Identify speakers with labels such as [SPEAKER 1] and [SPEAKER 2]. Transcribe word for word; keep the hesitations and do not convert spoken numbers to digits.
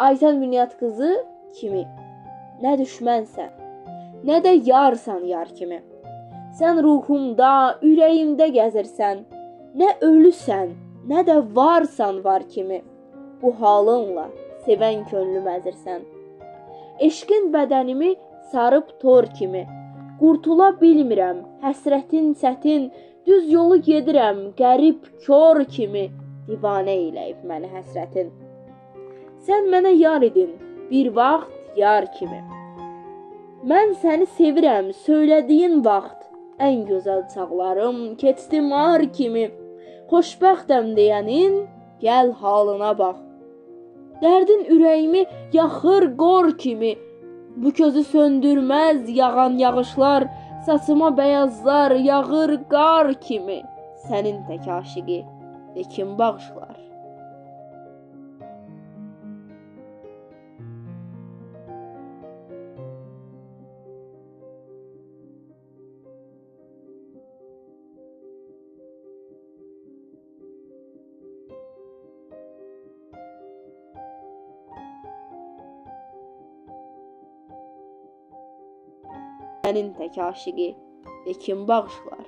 [SPEAKER 1] Aysən Bünyat qızı kimi. Nə düşmənsən, nə də yarsan yar kimi. Sən ruhumda, ürəyimdə gəzirsən. Nə ölüsən, nə də varsan var kimi. Bu halınla sevən könlüm əzirsən. Eşqin bədənimi sarıb tor kimi. Qurtula bilmirəm, həsrətin çətin. Düz yolu gedirəm, qərib kör kimi. Divanə eləyib məni həsrətin. Sən mənə yar idin, bir vaxt yar kimi. Mən səni sevirəm, söylədiyin vaxt. Ən gözəl çağlarım keçdi mar kimi. Xoşbəxtəm deyənin, gəl halına bax. Dərdin ürəyimi yaxır qor kimi. Bu közü söndürməz yağan yağışlar. Saçıma bəyazlar yağır qar kimi. Sənin tək aşiqi də kim bağışlar? Sənin tək aşiqi də kim bağışlar?